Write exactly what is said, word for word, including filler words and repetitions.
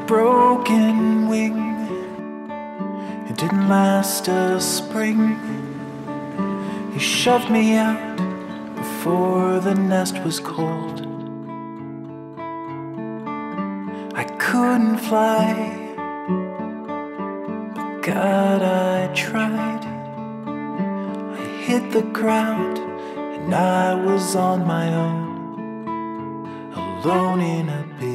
broken wing. It didn't last a spring. He shoved me out before the nest was cold. I couldn't fly, but God, I tried. I hit the ground and I was on my own, alone in a big